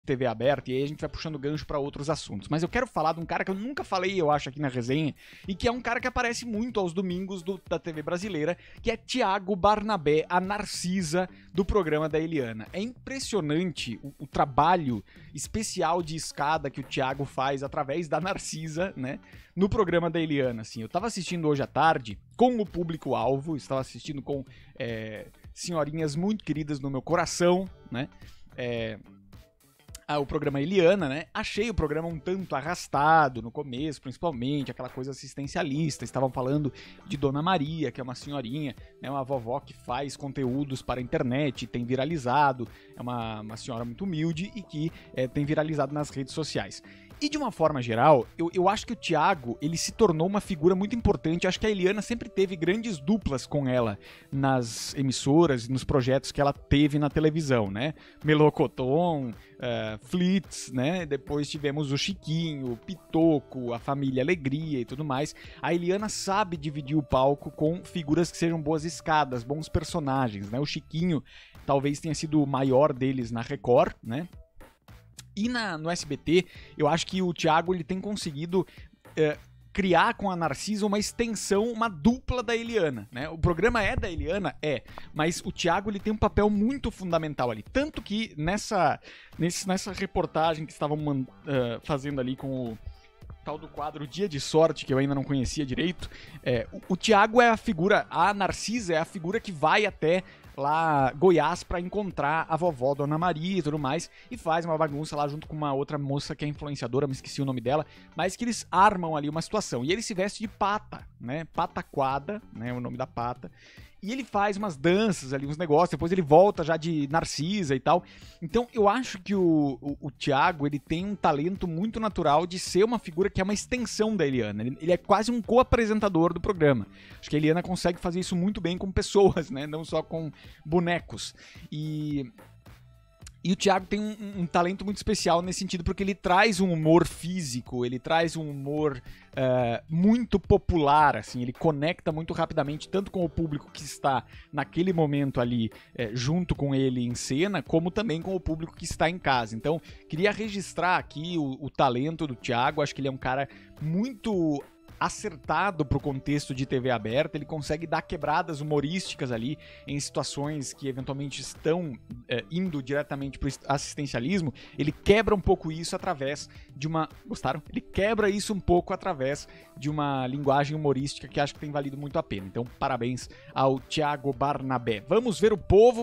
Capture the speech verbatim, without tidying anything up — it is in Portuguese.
T V aberta, e aí a gente vai puxando gancho pra outros assuntos. Mas eu quero falar de um cara que eu nunca falei, eu acho, aqui na resenha, e que é um cara que aparece muito aos domingos do, da T V brasileira, que é Thiago Barnabé, a Narcisa do programa da Eliana. É impressionante o, o trabalho especial de escada que o Thiago faz através da Narcisa, né, no programa da Eliana, assim. Eu tava assistindo hoje à tarde com o público-alvo, estava assistindo com é, senhorinhas muito queridas no meu coração, né, é... o programa Eliana, né? Achei o programa um tanto arrastado no começo, principalmente, aquela coisa assistencialista. Estavam falando de Dona Maria, que é uma senhorinha, né? Uma vovó que faz conteúdos para a internet, tem viralizado, é uma, uma senhora muito humilde e que é, tem viralizado nas redes sociais. E de uma forma geral, eu, eu acho que o Thiago, ele se tornou uma figura muito importante. Eu acho que a Eliana sempre teve grandes duplas com ela nas emissoras e nos projetos que ela teve na televisão, né? Melocoton, uh, Flitz, né? Depois tivemos o Chiquinho, o Pitoco, a Família Alegria e tudo mais. A Eliana sabe dividir o palco com figuras que sejam boas escadas, bons personagens, né? O Chiquinho talvez tenha sido o maior deles na Record, né? E na, no S B T, eu acho que o Thiago ele tem conseguido é, criar com a Narcisa uma extensão, uma dupla da Eliana, né? O programa é da Eliana? É, mas o Thiago ele tem um papel muito fundamental ali. Tanto que nessa, nesse, nessa reportagem que estavam uh, fazendo ali com o tal do quadro Dia de Sorte, que eu ainda não conhecia direito, é, o, o Thiago é a figura, a Narcisa é a figura que vai até lá Goiás pra encontrar a vovó Dona Maria e tudo mais, e faz uma bagunça lá junto com uma outra moça que é influenciadora, me esqueci o nome dela, mas que eles armam ali uma situação, e ele se veste de pata, né, pataquada, né, o nome da pata, e ele faz umas danças ali, uns negócios, depois ele volta já de Narcisa e tal. Então eu acho que o, o, o Thiago, ele tem um talento muito natural de ser uma figura que é uma extensão da Eliana. Ele, ele é quase um co-apresentador do programa. Acho que a Eliana consegue fazer isso muito bem com pessoas, né? Não só com bonecos. E... E o Thiago tem um, um talento muito especial nesse sentido, porque ele traz um humor físico, ele traz um humor uh, muito popular, assim, ele conecta muito rapidamente, tanto com o público que está naquele momento ali uh, junto com ele em cena, como também com o público que está em casa. Então, queria registrar aqui o, o talento do Thiago, acho que ele é um cara muito acertado pro contexto de T V aberta, ele consegue dar quebradas humorísticas ali em situações que eventualmente estão é, indo diretamente pro assistencialismo, ele quebra um pouco isso através de uma... Gostaram? Ele quebra isso um pouco através de uma linguagem humorística que acho que tem valido muito a pena. Então, parabéns ao Thiago Barnabé. Vamos ver o povo